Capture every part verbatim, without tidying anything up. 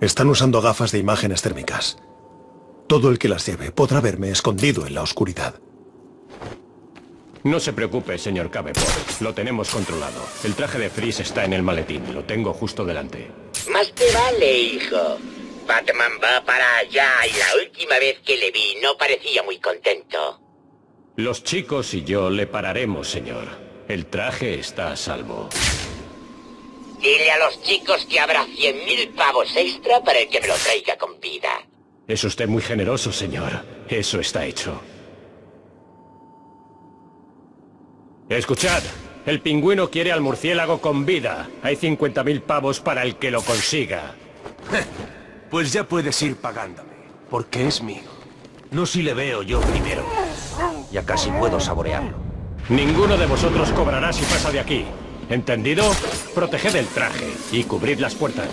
Están usando gafas de imágenes térmicas. Todo el que las lleve podrá verme escondido en la oscuridad. No se preocupe, señor Cabepot. Lo tenemos controlado. El traje de Freeze está en el maletín. Lo tengo justo delante. Más te vale, hijo. Batman va para allá y la última vez que le vi no parecía muy contento. Los chicos y yo le pararemos, señor. El traje está a salvo. Dile a los chicos que habrá cien mil pavos extra para el que me lo traiga con vida. Es usted muy generoso, señor. Eso está hecho. Escuchad. El pingüino quiere al murciélago con vida. Hay cincuenta mil pavos para el que lo consiga. Pues ya puedes ir pagándome, porque es mío. No si le veo yo primero. Ya casi puedo saborearlo. Ninguno de vosotros cobrará si pasa de aquí. ¿Entendido? Proteged el traje y cubrid las puertas.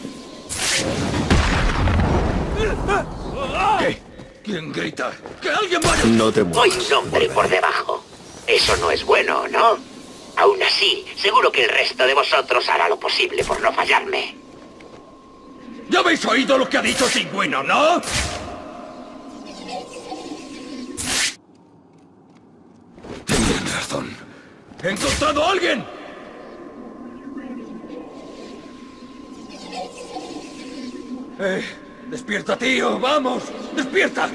¿Qué? ¿Quién grita? ¡Que alguien vaya! No te Voy muevas. un hombre por debajo. Eso no es bueno, ¿no? Aún así, seguro que el resto de vosotros hará lo posible por no fallarme. ¿Ya habéis oído lo que ha dicho Pingüino, no? Tienen razón. ¡He encontrado a alguien! ¡Eh! ¡Despierta, tío! ¡Vamos! ¡Despierta!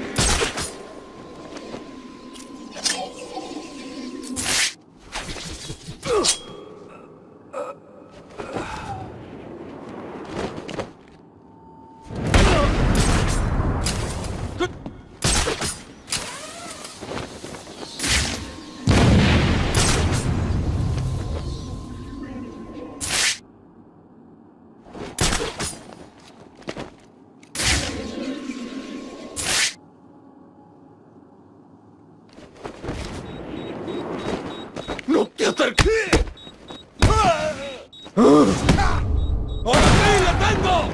¡No te acerques! ¡Ahora sí, la tengo!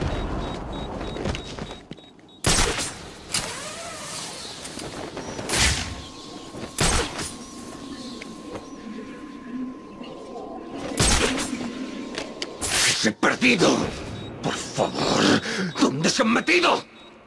¡Los he perdido! ¡Por favor! ¿Dónde se han metido?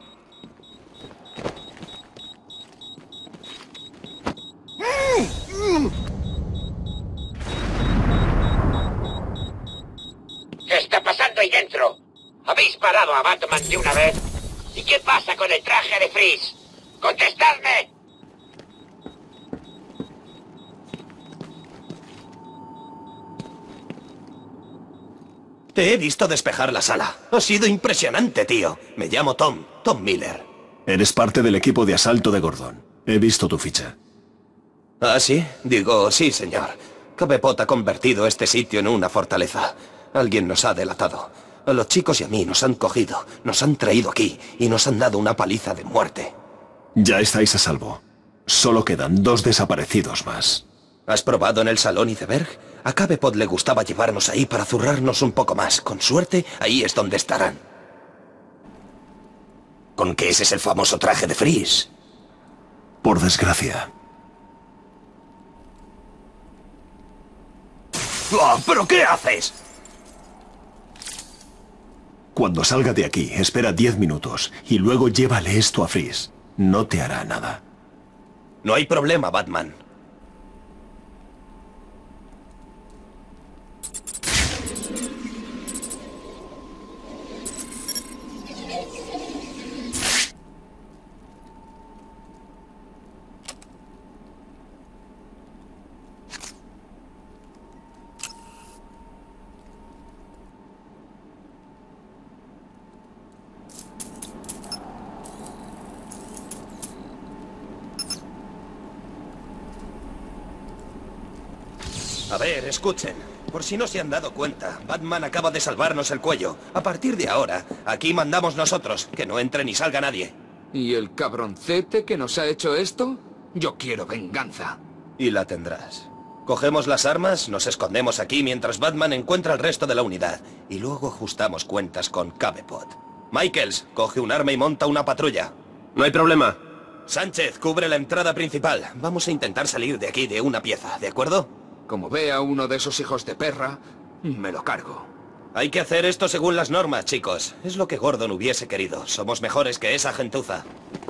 ¿Qué está pasando ahí dentro? ¿Habéis parado a Batman de una vez? ¿Y qué pasa con el traje de Freeze? ¡Contestadme! Te he visto despejar la sala. Ha sido impresionante, tío. Me llamo Tom, Tom Miller. Eres parte del equipo de asalto de Gordon. He visto tu ficha. ¿Ah, sí? Digo, sí, señor. Cabepot ha convertido este sitio en una fortaleza. Alguien nos ha delatado. A los chicos y a mí nos han cogido, nos han traído aquí y nos han dado una paliza de muerte. Ya estáis a salvo. Solo quedan dos desaparecidos más. ¿Has probado en el salón Iceberg? A Cabepot le gustaba llevarnos ahí para zurrarnos un poco más. Con suerte, ahí es donde estarán. ¿Con qué ese es el famoso traje de Freeze? Por desgracia. ¡Oh, ¿pero qué haces? Cuando salga de aquí, espera diez minutos y luego llévale esto a Freeze. No te hará nada. No hay problema, Batman. A ver, escuchen. Por si no se han dado cuenta, Batman acaba de salvarnos el cuello. A partir de ahora, aquí mandamos nosotros, que no entre ni salga nadie. ¿Y el cabroncete que nos ha hecho esto? Yo quiero venganza. Y la tendrás. Cogemos las armas, nos escondemos aquí mientras Batman encuentra el resto de la unidad. Y luego ajustamos cuentas con Cabepot. Michaels, coge un arma y monta una patrulla. No hay problema. Sánchez, cubre la entrada principal. Vamos a intentar salir de aquí de una pieza, ¿de acuerdo? Como vea uno de esos hijos de perra, me lo cargo. Hay que hacer esto según las normas, chicos. Es lo que Gordon hubiese querido. Somos mejores que esa gentuza.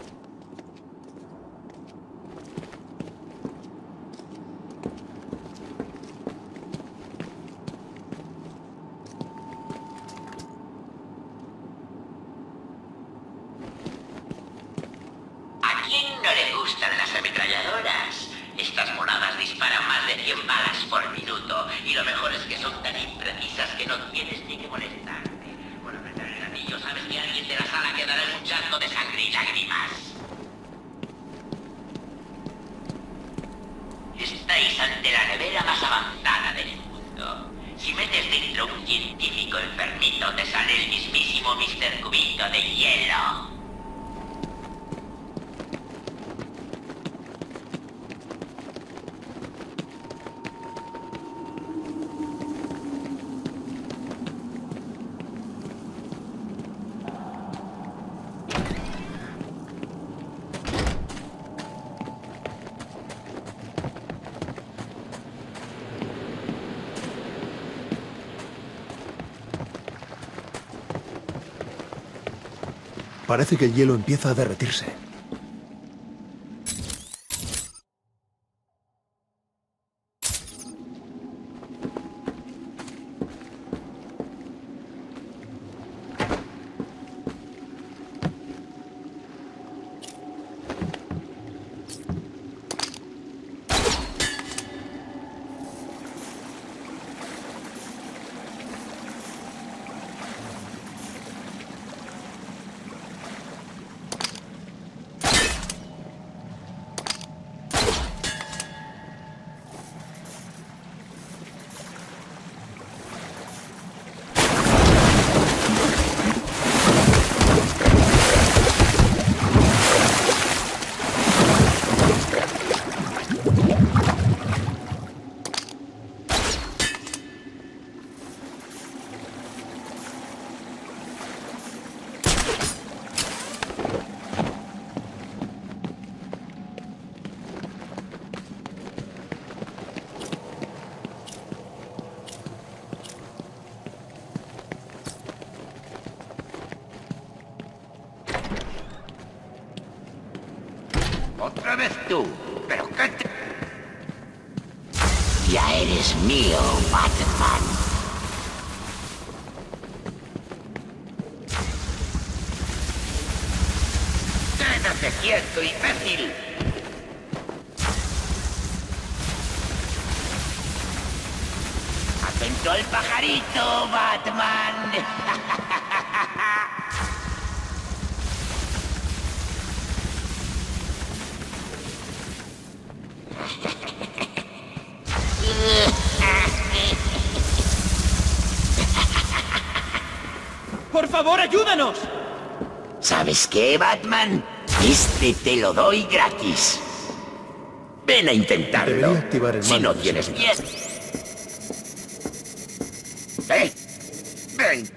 ¿A quién no le gustan las ametralladoras? Estas moladas disparan más de cien balas por minuto y lo mejor es que son tan imprecisas que no tienes ni que molestarte. Por apretar el gatillo sabes que alguien de la sala quedará en un llanto de sangre y lágrimas. Estáis ante la nevera más avanzada del mundo. Si metes dentro un científico enfermito te sale el mismísimo mister Cubito de hielo. Parece que el hielo empieza a derretirse. Otra vez tú. ¿Pero qué te...? Ya eres mío, Batman. ¡Quédate quieto, imbécil! ¡Atento al pajarito, Batman! ¡Por favor, ayúdanos! ¿Sabes qué, Batman? Este te lo doy gratis. Ven a intentarlo. Debería activar el si mando no de tienes seguridad. miedo. ¿Eh? Ven.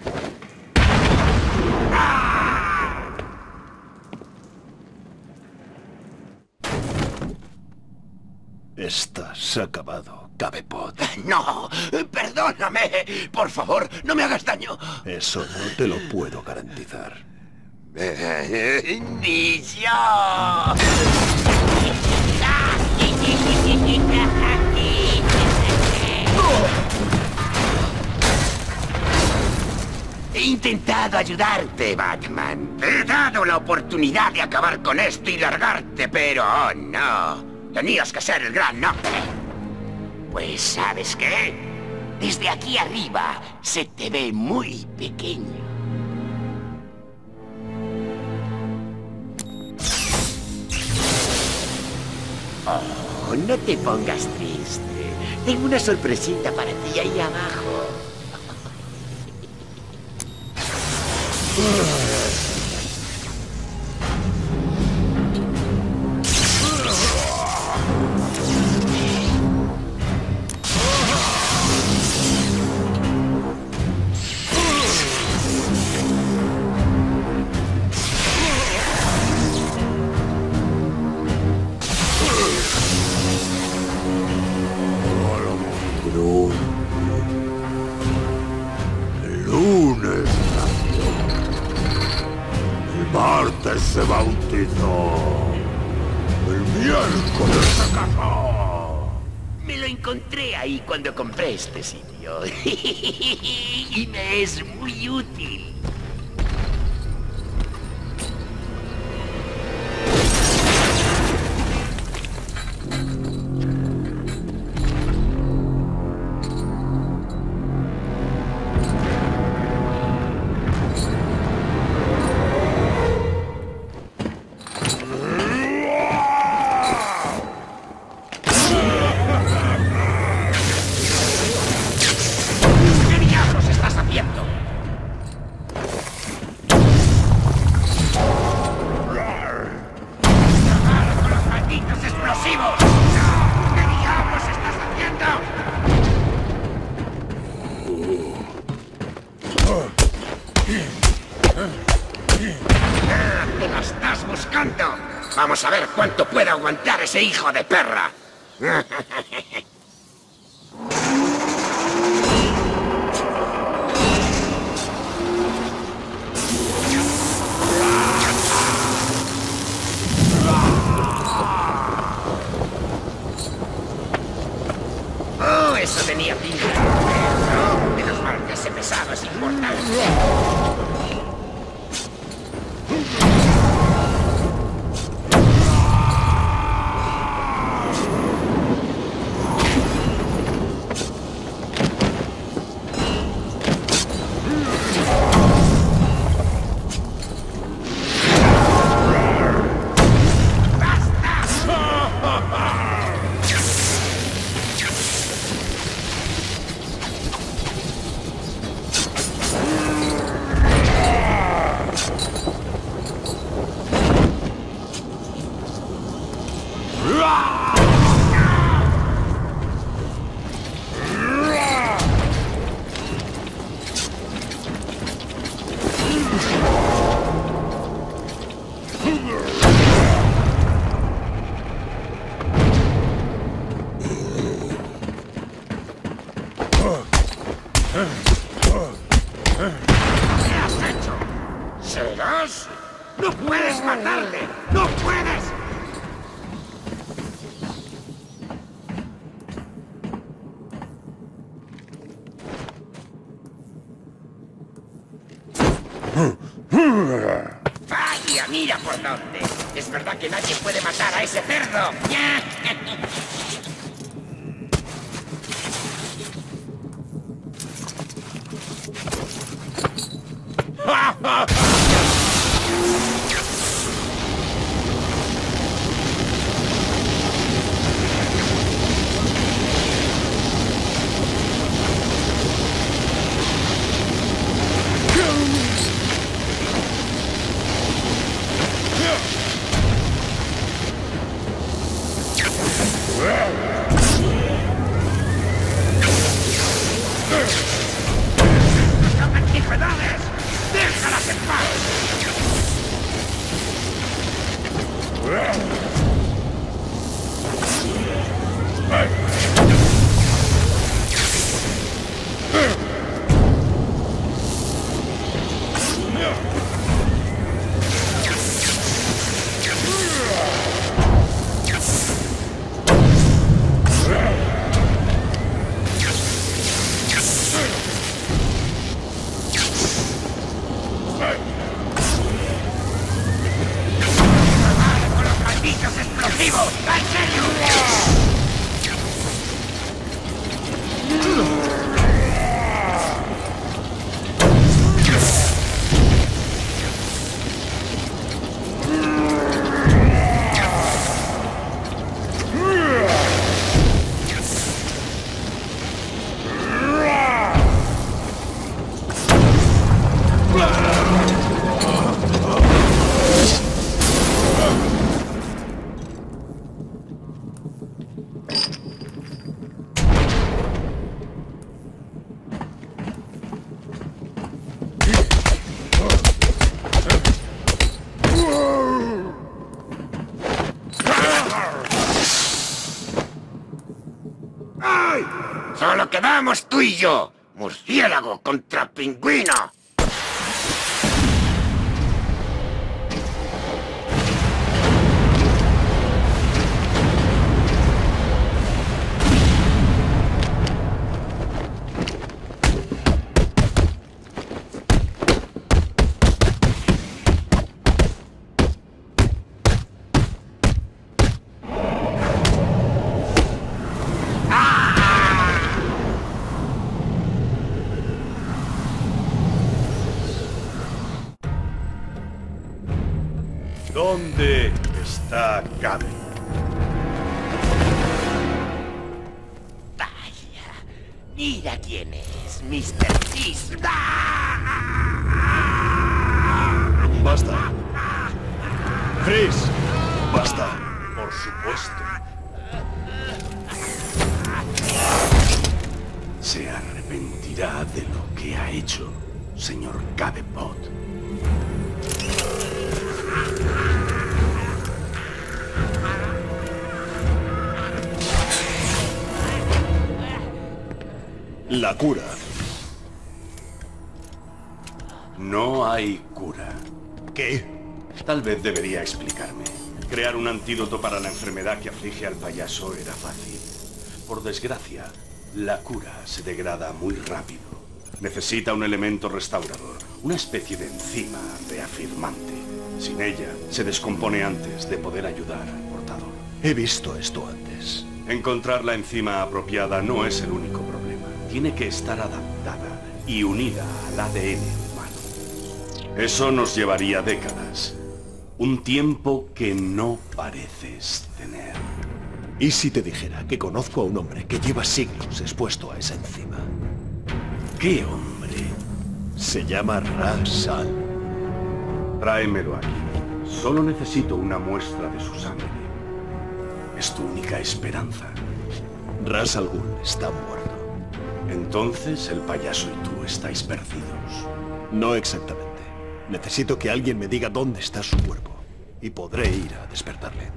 Estás acabado, Cabepot. No, perdóname. Por favor, no me hagas daño. Eso no te lo puedo garantizar. Ni yo. He intentado ayudarte, Batman. Te he dado la oportunidad de acabar con esto y largarte, pero oh, no. Tenías que ser el gran hombre. Pues, ¿sabes qué? Desde aquí arriba se te ve muy pequeño. Oh, no te pongas triste. Tengo una sorpresita para ti ahí abajo. que se bautizó el miércoles acaso. Me lo encontré ahí cuando compré este sitio. Y me es muy útil. ¿Te la estás buscando? Vamos a ver cuánto puede aguantar ese hijo de perra. Oh, eso tenía pinta. No, menos mal que ese pesado es importante. ¿Qué has hecho? ¿Serás? ¡No puedes matarle! ¡No puedes! ¡Vaya, mira por dónde! Es verdad que nadie puede matar a ese cerdo. ¡No me antigüedades! ¡Déjalas en paz! ¡Con los malditos explosivos! ¡En serio! ¡Ay! ¡Solo quedamos tú y yo! ¡Murciélago contra pingüino! ¿Dónde está Cabe? Vaya, mira quién es, mister Cheese. Basta. Freeze, basta. Por supuesto. Se arrepentirá de lo que ha hecho, señor Cabepot. La cura. No hay cura. ¿Qué? Tal vez debería explicarme. Crear un antídoto para la enfermedad que aflige al payaso era fácil. Por desgracia, la cura se degrada muy rápido. Necesita un elemento restaurador, una especie de enzima reafirmante. Sin ella, se descompone antes de poder ayudar al portador. He visto esto antes. Encontrar la enzima apropiada no es el único problema. Tiene que estar adaptada y unida al A D N humano. Eso nos llevaría décadas. Un tiempo que no pareces tener. ¿Y si te dijera que conozco a un hombre que lleva siglos expuesto a esa enzima? ¿Qué hombre? Se llama Ra's al. Tráemelo aquí. Solo necesito una muestra de su sangre. Es tu única esperanza. Ra's al Ghul está muerto. Entonces el payaso y tú estáis perdidos. No exactamente. Necesito que alguien me diga dónde está su cuerpo. Y podré ir a despertarle.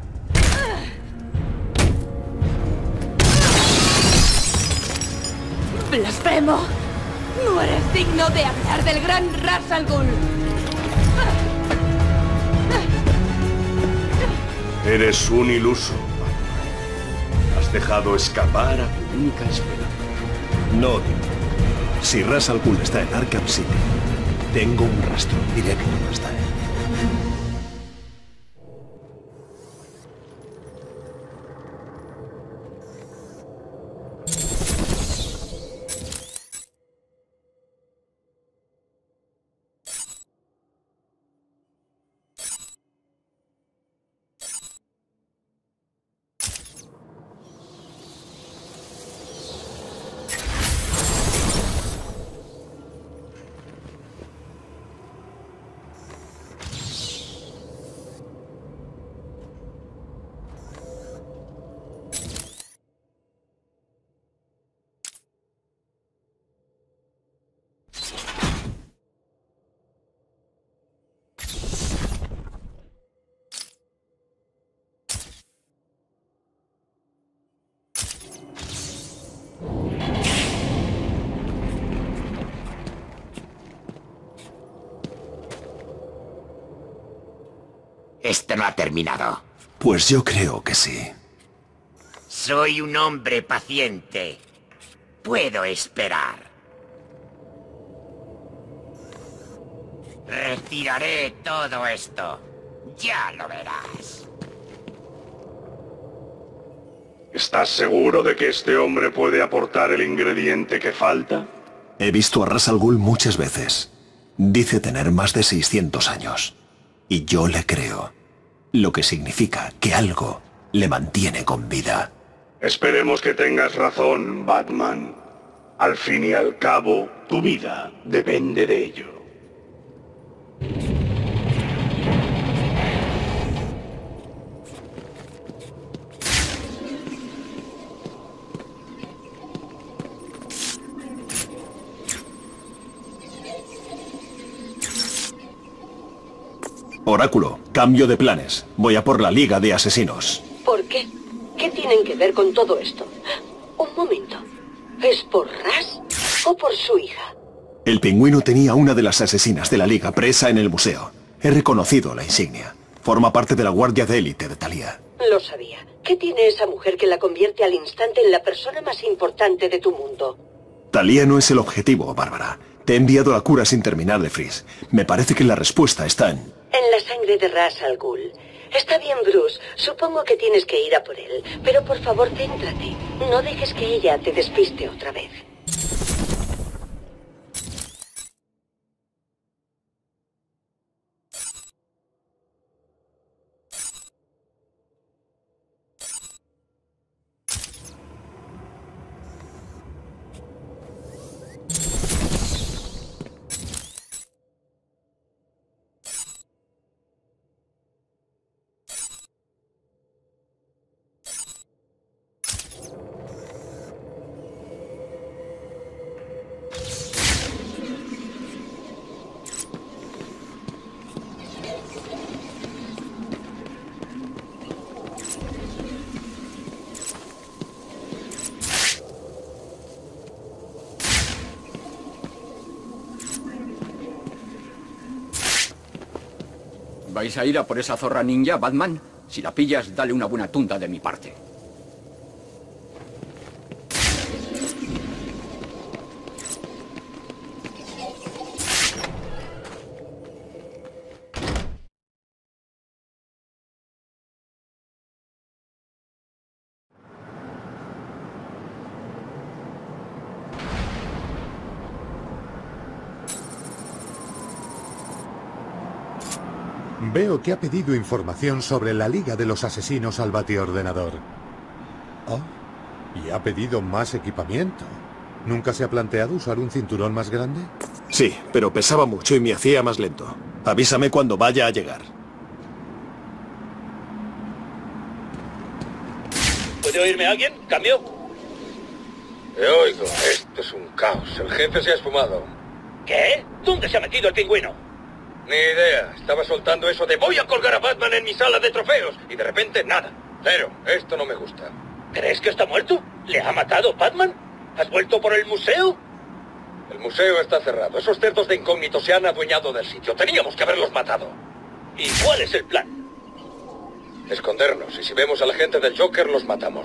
¡Blasfemo! ¡No eres digno de hablar del gran Ra's al Ghul! Eres un iluso, Batman. Has dejado escapar a tu única esperanza. No, tío. Si Ra's al Ghul está en Arkham City, tengo un rastro directo hasta él. Esto no ha terminado. Pues yo creo que sí. Soy un hombre paciente. Puedo esperar. Retiraré todo esto. Ya lo verás. ¿Estás seguro de que este hombre puede aportar el ingrediente que falta? He visto a Ra's al Ghul muchas veces. Dice tener más de seiscientos años. Y yo le creo. Lo que significa que algo le mantiene con vida. Esperemos que tengas razón, Batman. Al fin y al cabo, tu vida depende de ello. Oráculo, cambio de planes. Voy a por la Liga de Asesinos. ¿Por qué? ¿Qué tienen que ver con todo esto? Un momento. ¿Es por Ra's o por su hija? El Pingüino tenía una de las asesinas de la Liga presa en el museo. He reconocido la insignia. Forma parte de la guardia de élite de Talia. Lo sabía. ¿Qué tiene esa mujer que la convierte al instante en la persona más importante de tu mundo? Talia no es el objetivo, Bárbara. Te he enviado la cura sin terminar de Freeze. Me parece que la respuesta está en... En la sangre de Ra's al Ghul. Está bien, Bruce. Supongo que tienes que ir a por él. Pero por favor, céntrate. No dejes que ella te despiste otra vez. ¿Vais a ir a por esa zorra ninja, Batman? Si la pillas, dale una buena tunda de mi parte. Veo que ha pedido información sobre la Liga de los Asesinos al batiordenador. Oh, y ha pedido más equipamiento. ¿Nunca se ha planteado usar un cinturón más grande? Sí, pero pesaba mucho y me hacía más lento. Avísame cuando vaya a llegar. ¿Puede oírme alguien? ¿Cambio? Te oigo. Esto es un caos. El jefe se ha esfumado. ¿Qué? ¿Dónde se ha metido el pingüino? Ni idea. Estaba soltando eso de voy a colgar a Batman en mi sala de trofeos. Y de repente, nada. Cero. Esto no me gusta. ¿Crees que está muerto? ¿Le ha matado Batman? ¿Has vuelto por el museo? El museo está cerrado. Esos cerdos de incógnito se han adueñado del sitio. Teníamos que haberlos matado. ¿Y cuál es el plan? Escondernos. Y si vemos a la gente del Joker, los matamos.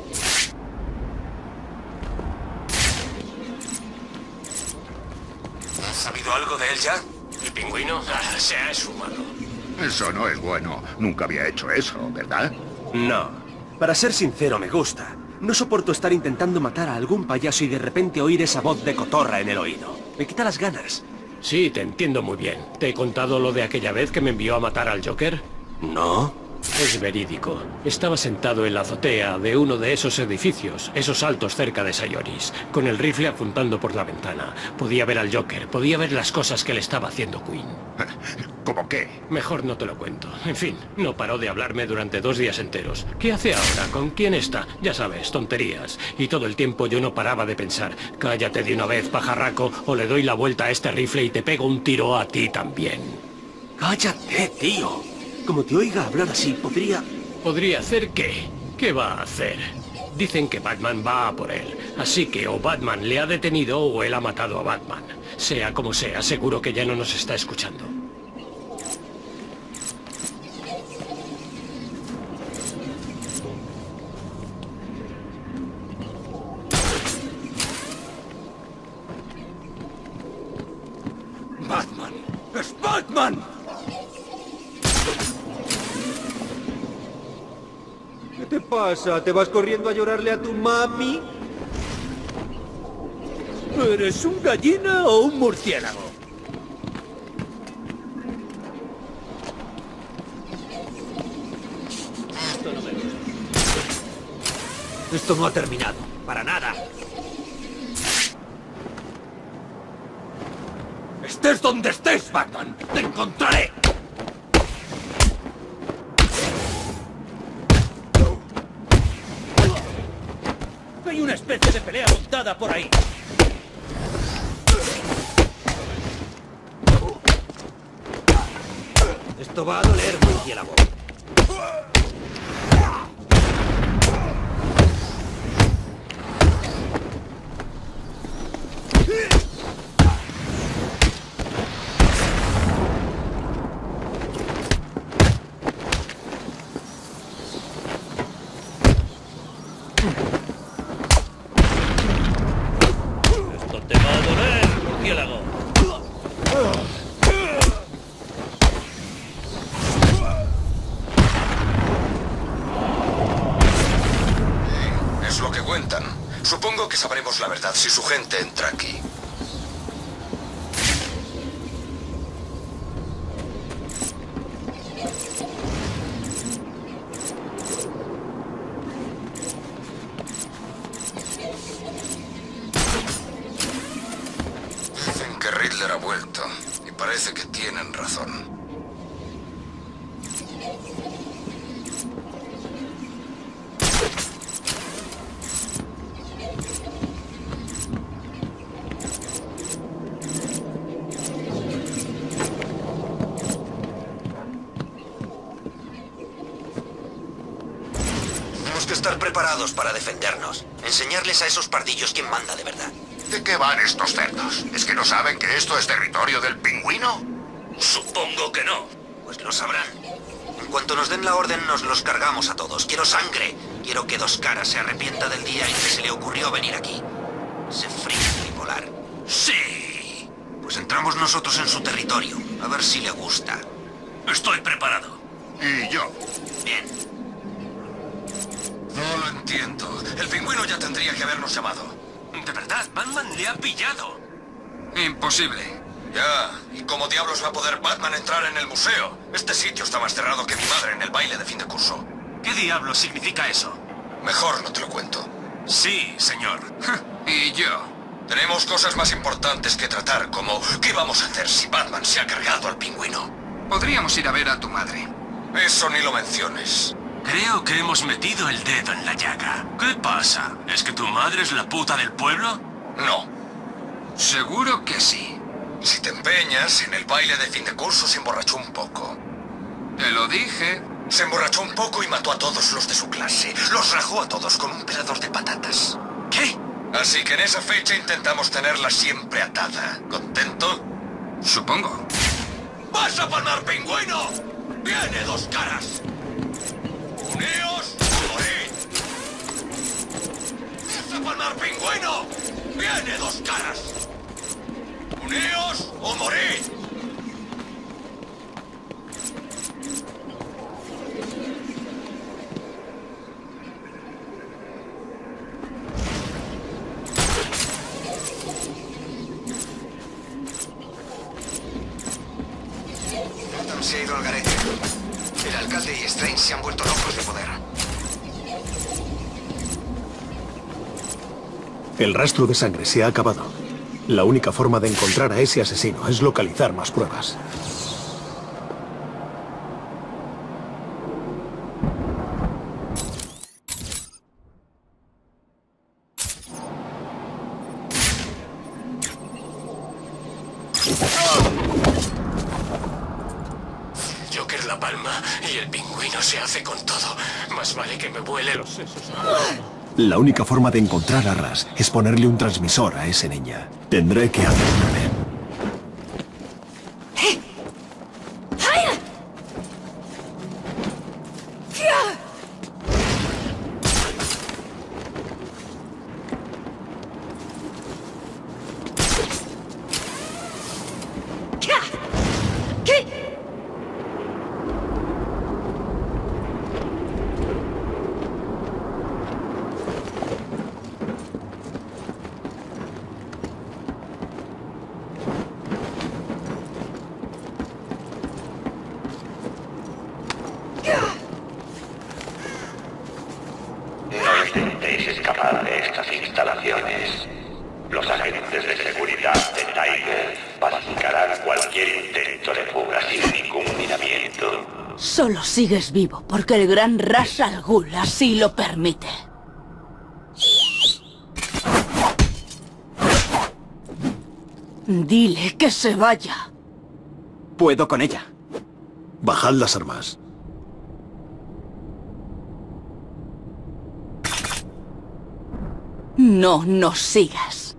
¿Has sabido algo de él ya? El pingüino ah, se ha esfumado. Eso no es bueno. Nunca había hecho eso, ¿verdad? No. Para ser sincero, me gusta. No soporto estar intentando matar a algún payaso y de repente oír esa voz de cotorra en el oído. Me quita las ganas. Sí, te entiendo muy bien. ¿Te he contado lo de aquella vez que me envió a matar al Joker? No. Es verídico. Estaba sentado en la azotea de uno de esos edificios, esos altos cerca de Sayoris, con el rifle apuntando por la ventana. Podía ver al Joker, podía ver las cosas que le estaba haciendo Queen. ¿Cómo qué? Mejor no te lo cuento. En fin, no paró de hablarme durante dos días enteros. ¿Qué hace ahora? ¿Con quién está? Ya sabes, tonterías. Y todo el tiempo yo no paraba de pensar, cállate de una vez, pajarraco, o le doy la vuelta a este rifle y te pego un tiro a ti también. ¡Cállate, tío! Como te oiga hablar así, podría... ¿Podría hacer qué? ¿Qué va a hacer? Dicen que Batman va a por él. Así que o Batman le ha detenido o él ha matado a Batman. Sea como sea, seguro que ya no nos está escuchando. ¡Batman! ¡Es Batman! ¿Qué te pasa? ¿Te vas corriendo a llorarle a tu mami? ¿Eres un gallina o un murciélago? Esto no me gusta. Esto no ha terminado. Para nada. Estés donde estés, Batman. ¡Te encontraré! Hay una especie de pelea montada por ahí. Esto va a doler, murciélago. Supongo que sabremos la verdad si su gente entra aquí. Dicen que Riddler ha vuelto, y parece que tienen razón. Estar preparados para defendernos. Enseñarles a esos pardillos quién manda de verdad. ¿De qué van estos cerdos? ¿Es que no saben que esto es territorio del pingüino? Supongo que no. Pues lo sabrán. En cuanto nos den la orden, nos los cargamos a todos. Quiero sangre. Quiero que Dos Caras se arrepienta del día en que se le ocurrió venir aquí. Ese friki bipolar. ¡Sí! Pues entramos nosotros en su territorio. A ver si le gusta. Estoy preparado. Y yo. Bien. No lo entiendo. El pingüino ya tendría que habernos llamado. ¿De verdad? ¿Batman le ha pillado? Imposible. Ya. ¿Y cómo diablos va a poder Batman entrar en el museo? Este sitio está más cerrado que mi madre en el baile de fin de curso. ¿Qué diablos significa eso? Mejor no te lo cuento. Sí, señor. Y yo. Tenemos cosas más importantes que tratar, como ¿qué vamos a hacer si Batman se ha cargado al pingüino? Podríamos ir a ver a tu madre. Eso ni lo menciones. Creo que hemos metido el dedo en la llaga. ¿Qué pasa? ¿Es que tu madre es la puta del pueblo? No. Seguro que sí. Si te empeñas, en el baile de fin de curso se emborrachó un poco. Te lo dije. Se emborrachó un poco y mató a todos los de su clase. Los rajó a todos con un pelador de patatas. ¿Qué? Así que en esa fecha intentamos tenerla siempre atada. ¿Contento? Supongo. ¡Vas a palmar, pingüino! ¡Viene Dos Caras! ¡Uneos o morid! ¡Vas a palmar, pingüino! ¡Viene Dos Caras! ¡Uneos o morid! Gotham se ha ido al garete. El alcalde y Strange se han vuelto locos de poder. El rastro de sangre se ha acabado. La única forma de encontrar a ese asesino es localizar más pruebas. Joker la palma y el pingüino se hace con todo. Más vale que me vuele los sesos. La única forma de encontrar a Ras es ponerle un transmisor a esa niña. Tendré que hacerlo. No intentéis escapar de estas instalaciones. Los agentes de seguridad de Tiger pacificarán cualquier intento de fuga sin ningún miramiento. Solo sigues vivo porque el gran Ra's al Ghul así lo permite. Dile que se vaya. Puedo con ella. Bajad las armas. No nos sigas.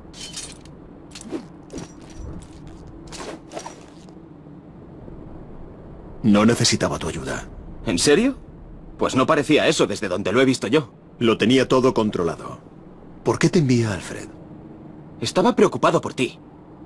No necesitaba tu ayuda. ¿En serio? Pues no parecía eso desde donde lo he visto yo. Lo tenía todo controlado. ¿Por qué te envía Alfred? Estaba preocupado por ti.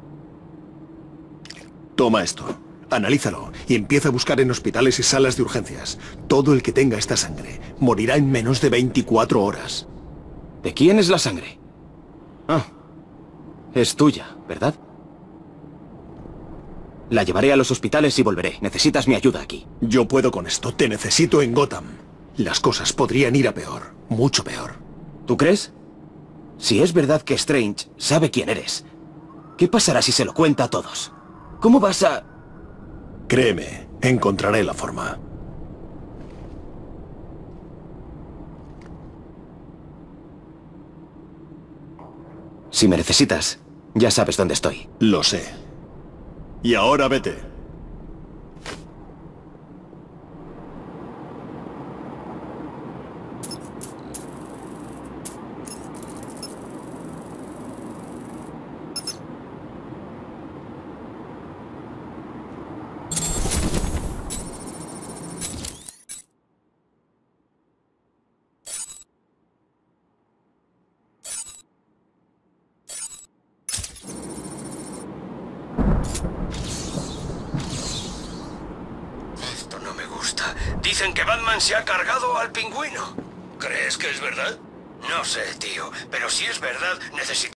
Toma esto, analízalo y empieza a buscar en hospitales y salas de urgencias. Todo el que tenga esta sangre morirá en menos de veinticuatro horas. ¿De quién es la sangre? Ah, es tuya, ¿verdad? La llevaré a los hospitales y volveré. Necesitas mi ayuda aquí. Yo puedo con esto. Te necesito en Gotham. Las cosas podrían ir a peor. Mucho peor. ¿Tú crees? Si es verdad que Strange sabe quién eres, ¿qué pasará si se lo cuenta a todos? ¿Cómo vas a...? Créeme, encontraré la forma. Si me necesitas, ya sabes dónde estoy. Lo sé. Y ahora vete. Dicen que Batman se ha cargado al pingüino. ¿Crees que es verdad? No sé, tío, pero si es verdad, necesito...